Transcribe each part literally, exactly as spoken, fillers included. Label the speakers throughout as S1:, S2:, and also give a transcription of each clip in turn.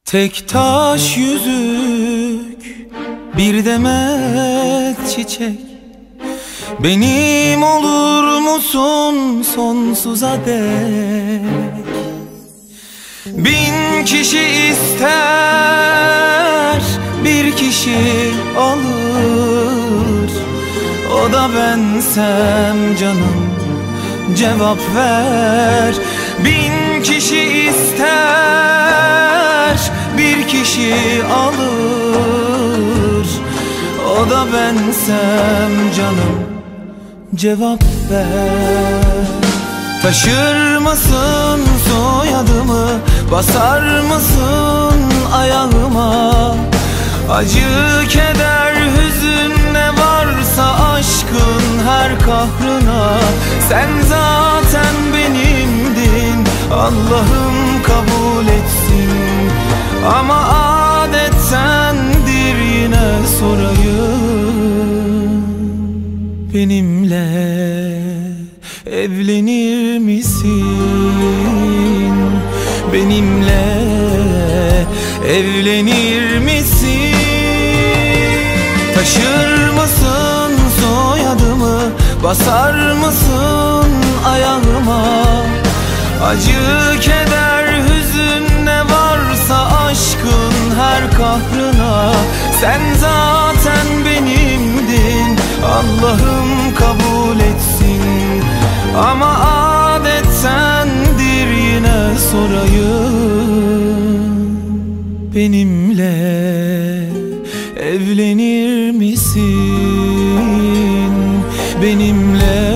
S1: Tek taş yüzük, bir demet çiçek, benim olur musun sonsuza dek? Bin kişi ister, bir kişi alır. O da bensem canım, cevap ver. Bin kişi ister, bir kişi alır. O da bensem canım, cevap ver. Taşır mısın soyadımı, basar mısın ayağıma? Acı, keder, hüzün ne varsa aşkın her kahrına. Sen zaten benimdin, Allah'ım kabul etsin. Ama adettendir yine sorayım, benimle evlenir misin? Benimle evlenir misin? Taşır mısın soyadımı, basar mısın ayağıma? Acı, keder, hüzün ne varsa aşkın her kahrına. Sen zaten benimdin, Allah'ım kabul etsin. Ama adettendir yine sorayım, benimle evlenir misin? Benimle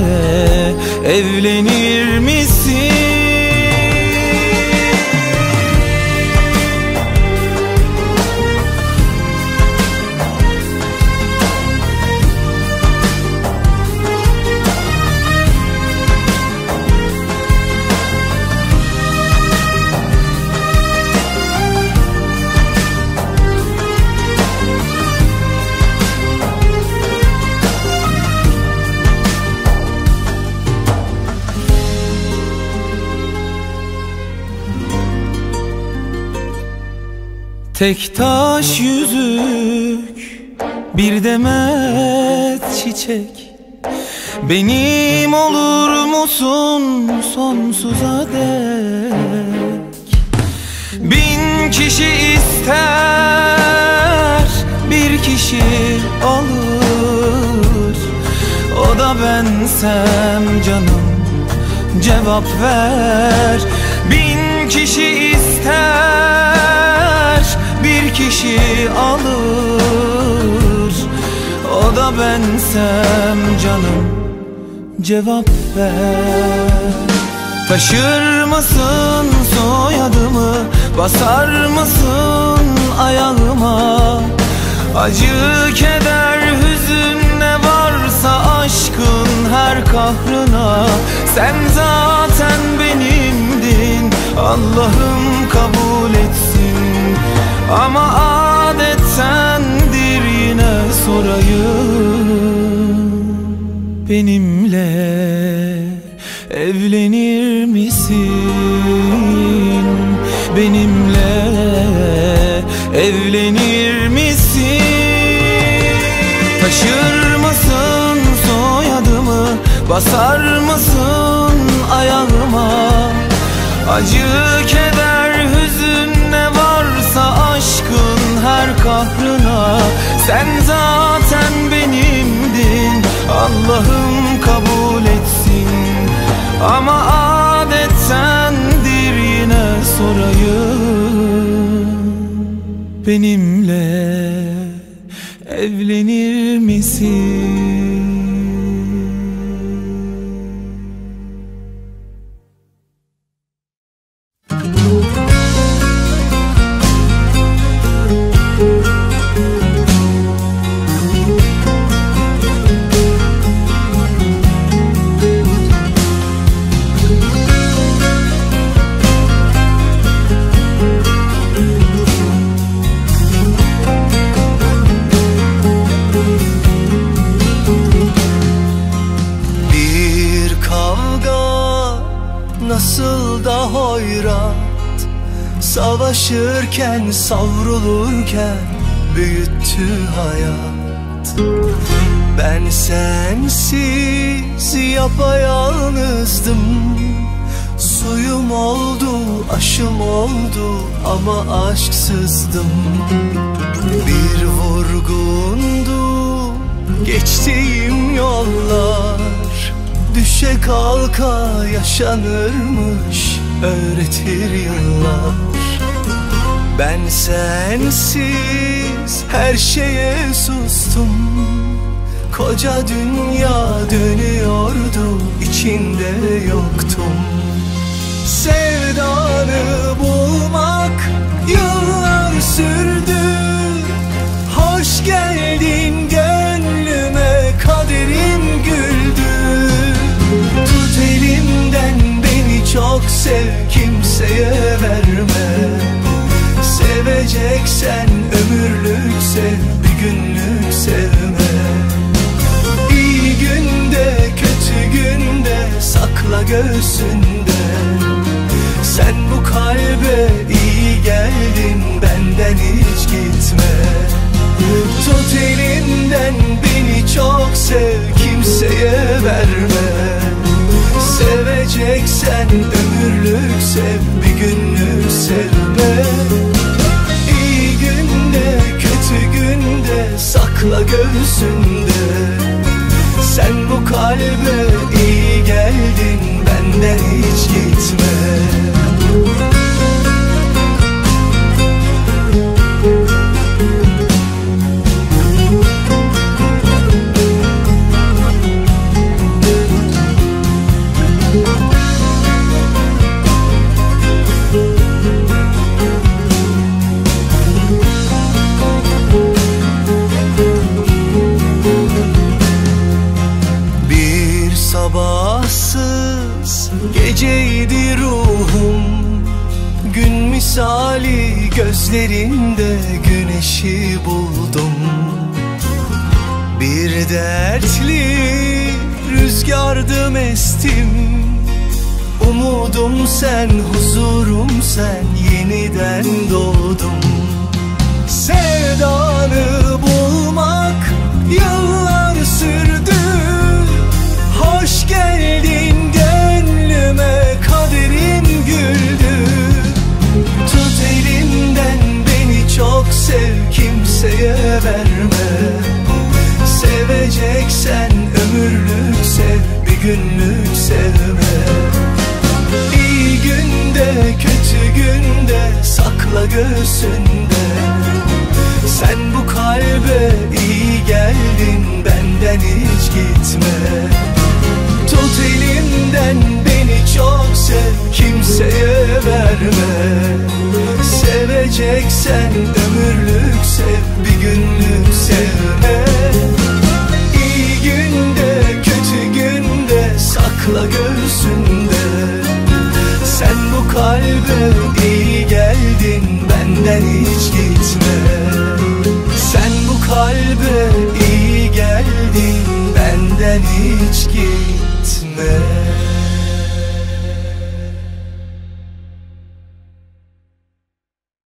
S1: evlenir misin? Tek taş yüzük, bir demet çiçek, benim olur musun sonsuza dek? Bin kişi ister, bir kişi alır. O da bensem canım, cevap ver. Bin kişi ister, bir kişi alır. O da bensem canım, cevap ver. Taşır mısın soyadımı, basar mısın ayağıma? Acı, keder, hüzün ne varsa aşkın her kahrına. Sen zaten benimdin, Allah'ım kabul etsin. Ama adettendir yine sorayım, benimle evlenir misin? Benimle evlenir misin? Taşır mısın soyadımı, basar mısın ayağıma? Acı, keder, hüzün ne varsa aşkın her kahrına. Sen zaten benimdin, Allah'ım kabul etsin. Ama adettendir yine sorayım, benimle evlenir misin? Savaşırken, savrulurken büyüttü hayat. Ben sensiz yapayalnızdım. Suyum oldu, aşım oldu ama aşksızdım. Bir vurgundu geçtiğim yollar. Düşe kalka yaşanırmış, öğretir yıllar. Ben sensiz her şeye sustum. Koca dünya dönüyordu, içinde yoktum. Sevdanı bulmak yıllar sürdü. Hoş geldin gönlüme, kaderim güldü. Tut elimden beni çok sev, kimseye verme. Seveceksen ömürlük sev, bir günlük sevme. İyi günde kötü günde sakla göğsünde. Sen bu kalbe iyi geldin, benden hiç gitme. Tut elimden beni çok sev, kimseye verme. Seveceksen ömürlük sev, bir günlük sevme. İyi günde kötü günde sakla göğsünde. Sen bu kalbe iyi geldin, benden hiç gitme. Sabahsız geceydi ruhum. Gün misali gözlerinde güneşi buldum. Bir dertli rüzgardım estim. Umudum sen, huzurum sen, yeniden doğdum. Sevdanı bulmak yıllar sürdü. Hoş geldin gönlüme, kaderim güldü. Tut elimden beni çok sev, kimseye verme. Seveceksen ömürlük sev, bir günlük sevme. İyi günde kötü günde sakla göğsünde. Sen bu kalbe iyi geldin, benden hiç gitme. Tut elimden beni çok sev, kimseye verme. Seveceksen ömürlük sev, bir günlük sevme. İyi günde kötü günde sakla göğsünde. Sen bu kalbe iyi geldin, benden hiç gitme. Sen bu kalbe iyi geldin, benden hiç gitme.